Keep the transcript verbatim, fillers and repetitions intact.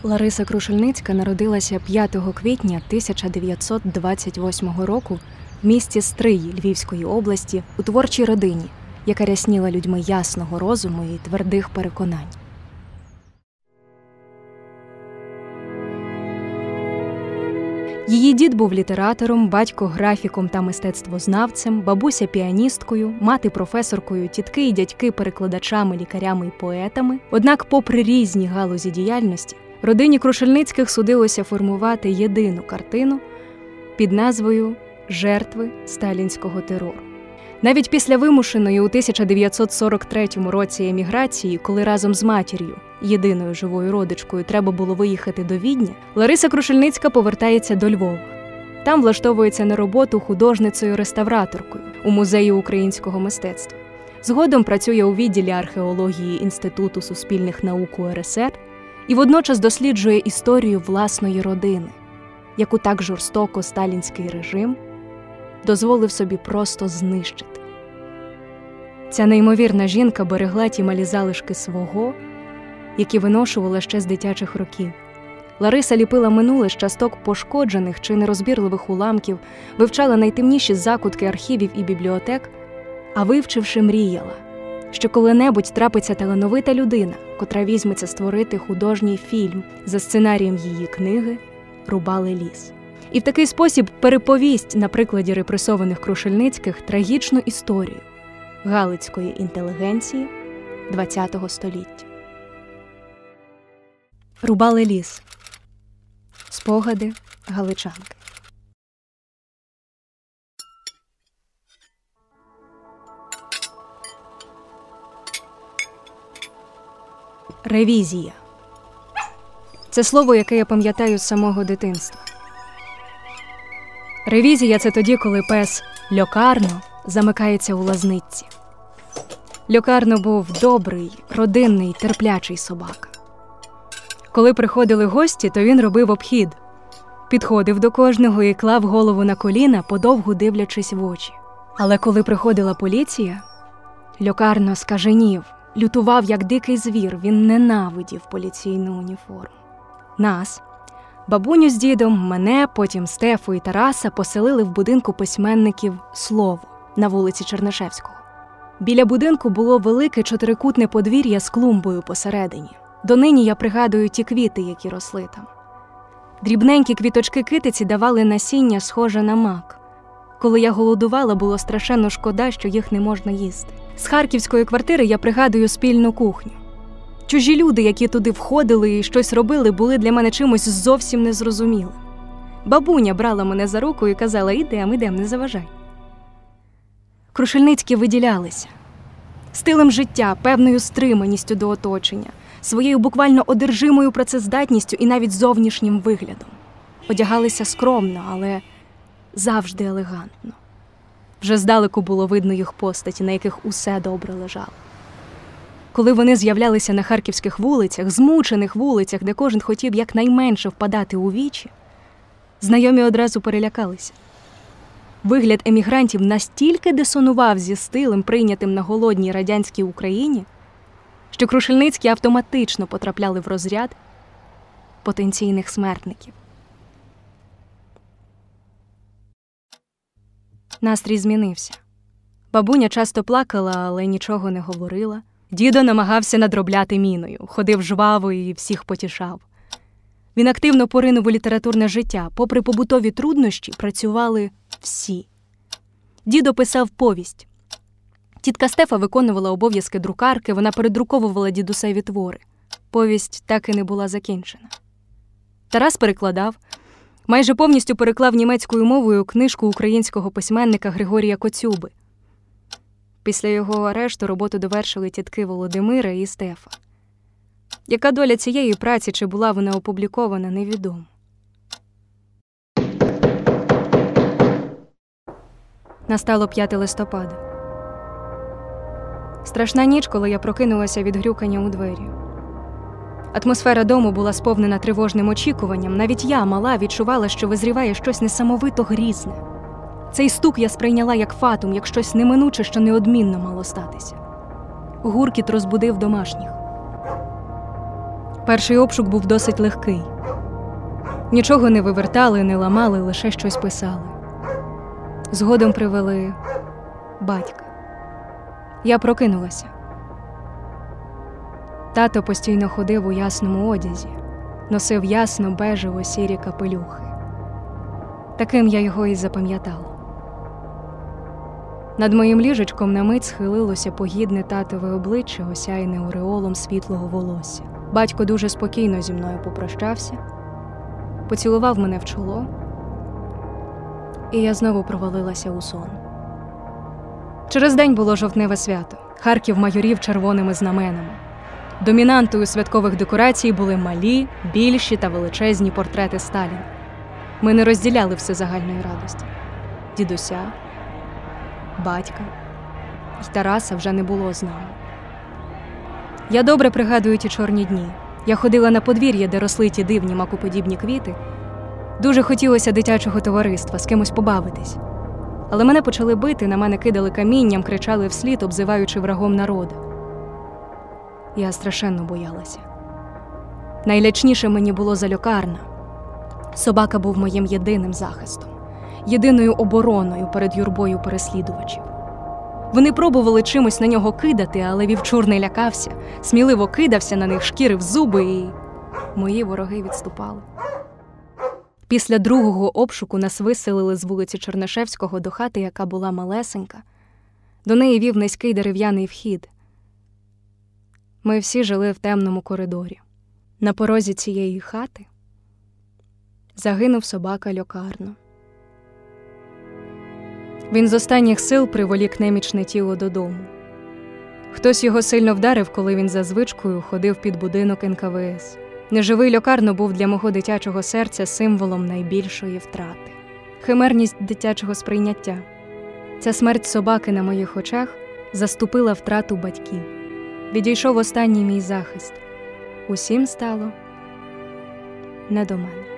Лариса Крушельницька народилася п'ятого квітня тисяча дев'ятсот двадцять восьмого року в місті Стрий Львівської області у творчій родині, яка рясніла людьми ясного розуму і твердих переконань. Її дід був літератором, батько графіком та мистецтвознавцем, бабуся піаністкою, мати професоркою, тітки і дядьки перекладачами, лікарями і поетами. Однак, попри різні галузі діяльності, родині Крушельницьких судилося формувати єдину картину під назвою «Жертви сталінського терору». Навіть після вимушеної у тисяча дев'ятсот сорок третьому році еміграції, коли разом з матір'ю, єдиною живою родичкою, треба було виїхати до Відня, Лариса Крушельницька повертається до Львова. Там влаштовується на роботу художницею-реставраторкою у Музеї українського мистецтва. Згодом працює у відділі археології Інституту суспільних наук У Ер Ес Ер і водночас досліджує історію власної родини, яку так жорстоко сталінський режим дозволив собі просто знищити. Ця неймовірна жінка берегла ті малі залишки свого, які виношувала ще з дитячих років. Лариса ліпила минуле з часток пошкоджених чи нерозбірливих уламків, вивчала найтемніші закутки архівів і бібліотек, а вивчивши, мріяла, що коли-небудь трапиться талановита людина, котра візьметься створити художній фільм за сценарієм її книги «Рубали ліс». І в такий спосіб переповість на прикладі репресованих Крушельницьких трагічну історію галицької інтелігенції ХХ століття. Рубали ліс. Спогади галичанки. Ревізія. Це слово, яке я пам'ятаю з самого дитинства. Ревізія – це тоді, коли пес Льокарно замикається у лазниці. Льокарно був добрий, родинний, терплячий собака. Коли приходили гості, то він робив обхід. Підходив до кожного і клав голову на коліна, подовгу дивлячись в очі. Але коли приходила поліція, Льокарно скаженів, лютував як дикий звір, він ненавидів поліційну уніформу. Нас, бабуню з дідом, мене, потім Стефу і Тараса поселили в будинку письменників «Слово» на вулиці Чернишевського. Біля будинку було велике чотирикутне подвір'я з клумбою посередині. Донині я пригадую ті квіти, які росли там. Дрібненькі квіточки китиці давали насіння, схоже на мак. Коли я голодувала, було страшенно шкода, що їх не можна їсти. З харківської квартири я пригадую спільну кухню. Чужі люди, які туди входили і щось робили, були для мене чимось зовсім незрозумілим. Бабуня брала мене за руку і казала: «Ідем, ідем, не заважай». Крушельницькі виділялися. Стилем життя, певною стриманістю до оточення, своєю буквально одержимою працездатністю і навіть зовнішнім виглядом. Одягалися скромно, але завжди елегантно. Вже здалеку було видно їх постаті, на яких усе добре лежало. Коли вони з'являлися на харківських вулицях, змучених вулицях, де кожен хотів якнайменше впадати у вічі, знайомі одразу перелякалися. Вигляд емігрантів настільки дисонував зі стилем, прийнятим на голодній радянській Україні, що Крушельницькі автоматично потрапляли в розряд потенційних смертників. Настрій змінився. Бабуня часто плакала, але нічого не говорила. Дідо намагався надробляти міною, ходив жваво і всіх потішав. Він активно поринув у літературне життя. Попри побутові труднощі, працювали всі. Дідо писав повість. Тітка Стефа виконувала обов'язки друкарки, вона передруковувала дідусеві твори. Повість так і не була закінчена. Тарас перекладав. Майже повністю переклав німецькою мовою книжку українського письменника Григорія Коцюби. Після його арешту роботу довершили тітки Володимира і Стефа. Яка доля цієї праці, чи була вона опублікована, невідомо. Настало п'яте листопада. Страшна ніч, коли я прокинулася від грюкання у двері. Атмосфера дому була сповнена тривожним очікуванням. Навіть я, мала, відчувала, що визріває щось несамовито грізне. Цей стук я сприйняла як фатум, як щось неминуче, що неодмінно мало статися. Гуркіт розбудив домашніх. Перший обшук був досить легкий. Нічого не вивертали, не ламали, лише щось писали. Згодом привели батька. Я прокинулася. Тато постійно ходив у ясному одязі, носив ясно-бежево-сірі капелюхи. Таким я його і запам'ятала. Над моїм ліжечком на мить схилилося погідне татове обличчя, осяяне ореолом світлого волосся. Батько дуже спокійно зі мною попрощався, поцілував мене в чоло, і я знову провалилася у сон. Через день було жовтневе свято. Харків майорів червоними знаменами. Домінантою святкових декорацій були малі, більші та величезні портрети Сталіна. Ми не розділяли всезагальної радості. Дідуся, батька й Тараса вже не було з нами. Я добре пригадую ті чорні дні. Я ходила на подвір'я, де росли ті дивні макоподібні квіти. Дуже хотілося дитячого товариства, з кимось побавитись. Але мене почали бити, на мене кидали камінням, кричали вслід, обзиваючи врагом народу. Я страшенно боялася. Найлячніше мені було залюкарна. Собака був моїм єдиним захистом, єдиною обороною перед юрбою переслідувачів. Вони пробували чимось на нього кидати, але вівчур не лякався, сміливо кидався на них, шкірив зуби, і мої вороги відступали. Після другого обшуку нас виселили з вулиці Чернишевського до хати, яка була малесенька. До неї вів низький дерев'яний вхід. Ми всі жили в темному коридорі. На порозі цієї хати загинув собака Льокарно. Він з останніх сил приволік немічне тіло додому. Хтось його сильно вдарив, коли він за звичкою ходив під будинок ен ка ве ес. Неживий Льокарно був для мого дитячого серця символом найбільшої втрати. Химерність дитячого сприйняття. Ця смерть собаки на моїх очах заступила втрату батьків. Відійшов останній мій захист. Усім стало не до мене.